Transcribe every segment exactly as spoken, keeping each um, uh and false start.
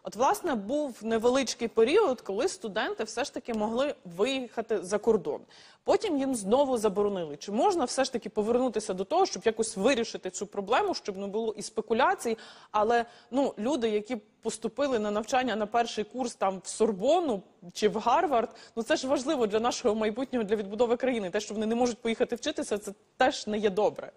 От, власне, був невеличкий період, коли студенти все ж таки могли виїхати за кордон. Потім їм знову заборонили. Чи можна все ж таки повернутися до того, щоб якось вирішити цю проблему, щоб не було і спекуляцій, але ну, люди, які поступили на навчання на перший курс там в Сорбонну чи в Гарвард, ну це ж важливо для нашого майбутнього, для відбудови країни. Те, що вони не можуть поїхати вчитися, це теж не є добре.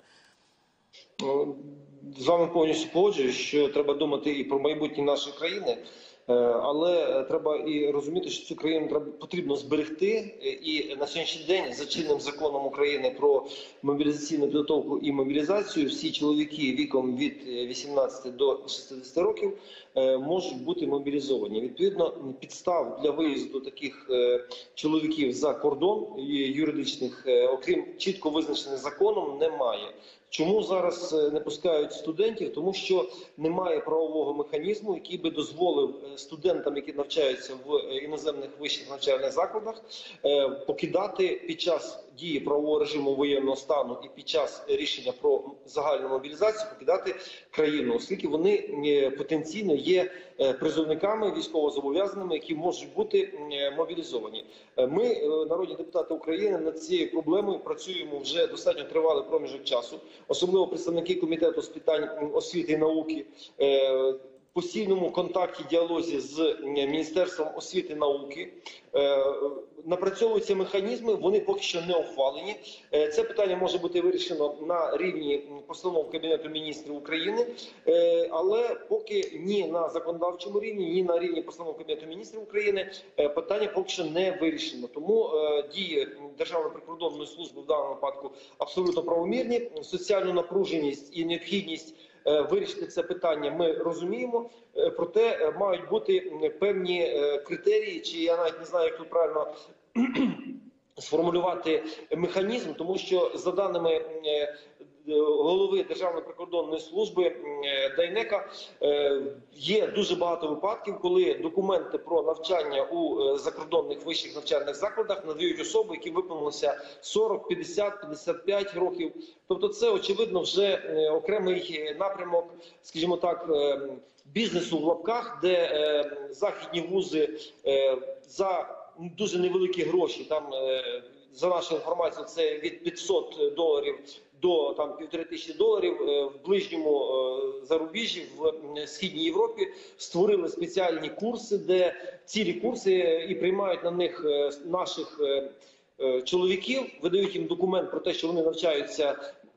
З вами повністю погоджуюсь, що треба думати і про майбутнє нашої країни, але треба і розуміти, що цю країну треба, потрібно зберегти. І на сьогоднішній день за чинним законом України про мобілізаційну підготовку і мобілізацію всі чоловіки віком від вісімнадцяти до шістдесяти років можуть бути мобілізовані. Відповідно, підстав для виїзду таких чоловіків за кордон юридичних, окрім чітко визначених законом, немає. Чому зараз не пускають студентів? Тому що немає правового механізму, який би дозволив студентам, які навчаються в іноземних вищих навчальних закладах, покидати під час дії правового режиму воєнного стану і під час рішення про загальну мобілізацію покидати країну, оскільки вони потенційно є призовниками військовозобов'язаними, які можуть бути мобілізовані. Ми, народні депутати України, над цією проблемою працюємо вже достатньо тривалий проміжок часу, особливо представники комітету з питань освіти і науки, в постійному контакті, діалозі з Міністерством освіти і науки. Напрацьовуються механізми, вони поки що не ухвалені. Це питання може бути вирішено на рівні постанов Кабінету міністрів України, але поки ні на законодавчому рівні, ні на рівні постанов Кабінету міністрів України питання поки що не вирішено. Тому дії Державної прикордонної служби в даному випадку абсолютно правомірні. Соціальну напруженість і необхідність вирішити це питання ми розуміємо, проте мають бути певні критерії, чи я навіть не знаю, як тут правильно сформулювати механізм, тому що за даними голови Державної прикордонної служби Дейнека є дуже багато випадків, коли документи про навчання у закордонних вищих навчальних закладах надають особи, які виповнилися сорок, п'ятдесят, п'ятдесят п'ять років. Тобто це, очевидно, вже окремий напрямок, скажімо так, бізнесу в лапках, де західні вузи за дуже невеликі гроші, там, за нашу інформацію, це від п'ятсот доларів до там півтори тисячі доларів в ближньому зарубіжжі, в Східній Європі, створили спеціальні курси, де цілі курси і приймають на них наших чоловіків, видають їм документ про те, що вони навчаються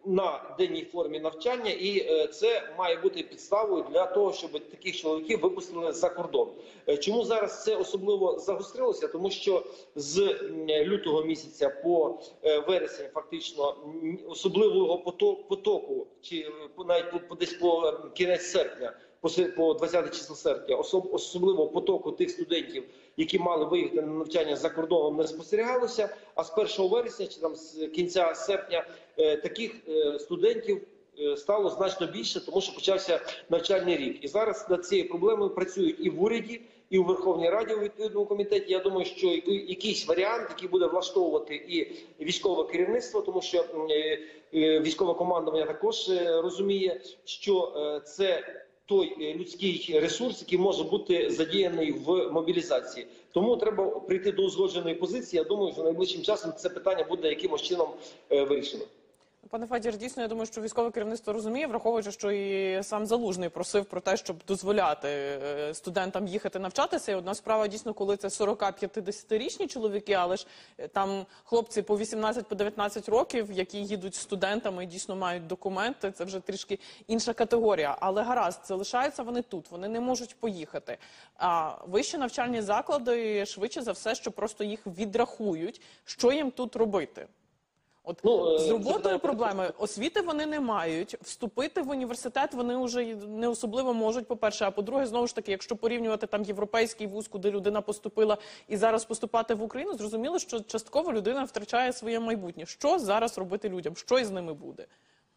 на денній формі навчання, і це має бути підставою для того, щоб таких чоловіків випустили за кордон. Чому зараз це особливо загострилося? Тому що з лютого місяця по вересень фактично особливого потоку, чи навіть десь по кінець серпня, по двадцяте число серпня, особливо потоку тих студентів, які мали виїхати на навчання за кордоном, не спостерігалося, а з першого вересня чи там з кінця серпня таких студентів стало значно більше, тому що почався навчальний рік. І зараз над цією проблемою працюють і в уряді, і у Верховній Раді у відповідному комітеті. Я думаю, що якийсь варіант, який буде влаштовувати і військове керівництво, тому що військове командування також розуміє, що це той людський ресурс, який може бути задіяний в мобілізації. Тому треба прийти до узгодженої позиції. Я думаю, що найближчим часом це питання буде якимось чином вирішено. Пане Федір, дійсно, я думаю, що військове керівництво розуміє, враховуючи, що і сам Залужний просив про те, щоб дозволяти студентам їхати навчатися. І одна справа, дійсно, коли це сорок-п'ятдесятирічні чоловіки, але ж там хлопці по вісімнадцять, по дев'ятнадцять років, які їдуть студентами і дійсно мають документи, це вже трішки інша категорія. Але гаразд, залишаються вони тут, вони не можуть поїхати. А вищі навчальні заклади, швидше за все, що просто їх відрахують. Що їм тут робити? От ну, з роботою проблеми, освіти вони не мають, вступити в університет вони вже не особливо можуть, по-перше, а по-друге, знову ж таки, якщо порівнювати там європейський вуз, куди людина поступила, і зараз поступати в Україну, зрозуміло, що частково людина втрачає своє майбутнє. Що зараз робити людям? Що із ними буде?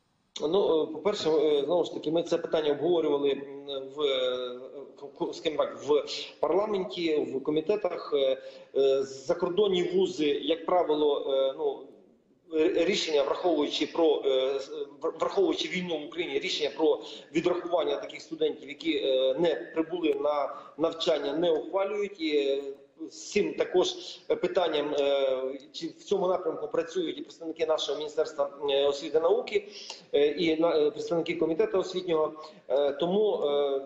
Ну, по-перше, знову ж таки, ми це питання обговорювали в, скажімо так, в парламенті, в комітетах. Закордонні вузи, як правило, ну, рішення, враховуючи про враховуючи війну в Україні, рішення про відрахування таких студентів, які не прибули на навчання, не ухвалюють. І з цим також питанням, чи в цьому напрямку працюють і представники нашого Міністерства освіти і науки, і представники комітету освітнього. Тому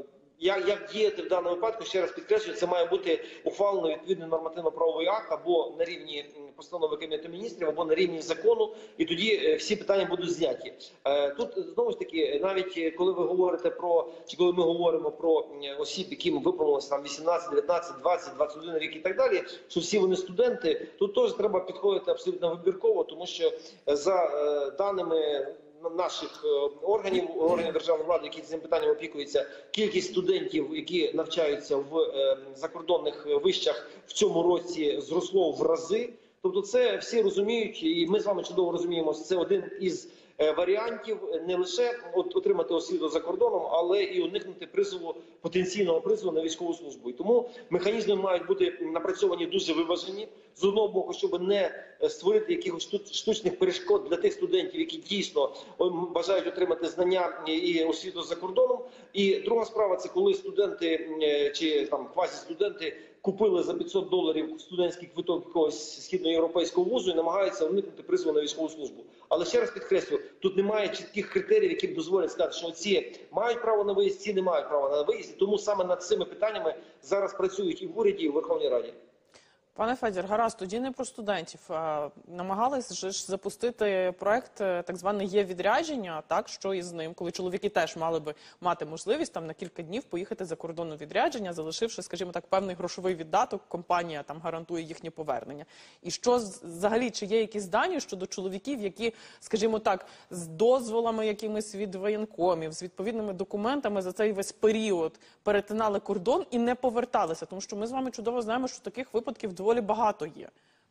Як, як діяти в даному випадку, ще раз підкреслюю, це має бути ухвалено відповідний нормативно-правовий акт або на рівні постанови Кабінету міністрів, або на рівні закону, і тоді всі питання будуть зняті. Тут, знову ж таки, навіть коли ви говорите про, чи коли ми говоримо про осіб, яким виповнилося там вісімнадцять, дев'ятнадцять, двадцять, двадцять один рік і так далі, що всі вони студенти, тут теж треба підходити абсолютно вибірково, тому що за даними наших органів, органів державної влади, які цим питанням опікуються, кількість студентів, які навчаються в закордонних вишах в цьому році зросло в рази. Тобто це всі розуміють, і ми з вами чудово розуміємо, що це один із варіантів не лише отримати освіту за кордоном, але і уникнути призову, потенційного призову на військову службу. І тому механізми мають бути напрацьовані дуже виважені. З одного боку, щоб не створити якихось штучних перешкод для тих студентів, які дійсно бажають отримати знання і освіту за кордоном. І друга справа – це коли студенти чи там квазістуденти купили за п'ятсот доларів студентський квиток якогось східноєвропейського вузу і намагаються уникнути призову на військову службу. Але ще раз підкреслю, тут немає чітких критеріїв, які б дозволять сказати, що ці мають право на виїзд, ці не мають права на виїзд. Тому саме над цими питаннями зараз працюють і в уряді, і в Верховній Раді. Пане Федір, гаразд, тоді не про студентів. Намагались же ж запустити проект так зване «Є-відрядження», так, що із ним, коли чоловіки теж мали би мати можливість там на кілька днів поїхати за кордон у відрядження, залишивши, скажімо так, певний грошовий віддаток, компанія там гарантує їхнє повернення. І що взагалі, чи є якісь дані щодо чоловіків, які, скажімо так, з дозволами якимись від воєнкомів, з відповідними документами за цей весь період перетинали кордон і не поверталися? Тому що ми з вами чудово знаємо, що таких випадків доволі багато є.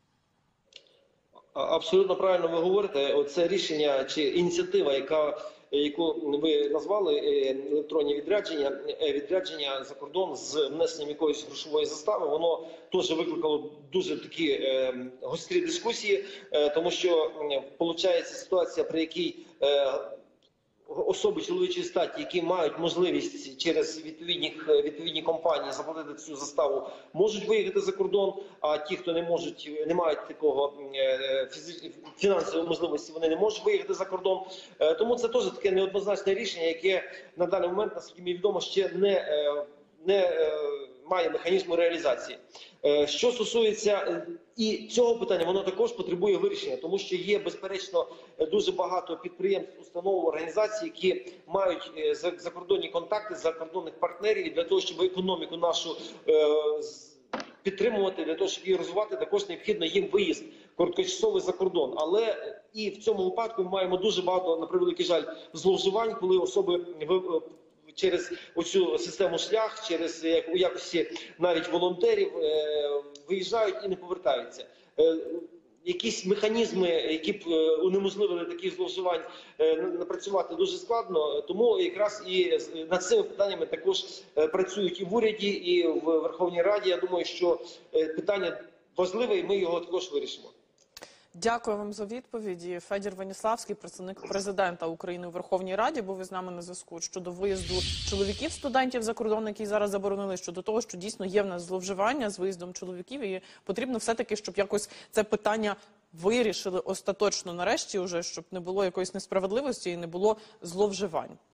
Абсолютно правильно ви говорите. Оце рішення чи ініціатива, яка, яку ви назвали електронні відрядження, відрядження за кордон з внесенням якоїсь грошової застави, воно теж викликало дуже такі е, гострі дискусії, е, тому що виходить ситуація, при якій е, особи чоловічої статі, які мають можливість через відповідні, відповідні компанії заплатити цю заставу, можуть виїхати за кордон, а ті, хто не можуть, не мають такого фінансової можливості, вони не можуть виїхати за кордон. Тому це теж таке неоднозначне рішення, яке на даний момент, наскільки мені відомо, ще не, не має механізму реалізації. Що стосується і цього питання, воно також потребує вирішення, тому що є, безперечно, дуже багато підприємств, установ, організацій, які мають закордонні контакти, закордонних партнерів, і для того, щоб економіку нашу підтримувати, для того, щоб її розвивати, також необхідно їм виїзд короткочасовий за кордон. Але і в цьому випадку ми маємо дуже багато, на превеликий жаль, зловживань, коли особи через оцю систему шлях, через у якості навіть волонтерів виїжджають і не повертаються. Якісь механізми, які б унеможливили таких зловживань, напрацювати дуже складно. Тому якраз і над цими питаннями також працюють і в уряді, і в Верховній Раді. Я думаю, що питання важливе, і ми його також вирішимо. Дякую вам за відповіді. Федір Веніславський, представник президента України у Верховній Раді, був із нами на зв'язку щодо виїзду чоловіків-студентів за кордон, які зараз заборонили, щодо того, що дійсно є в нас зловживання з виїздом чоловіків, і потрібно все-таки, щоб якось це питання вирішили остаточно нарешті, уже, щоб не було якоїсь несправедливості і не було зловживань.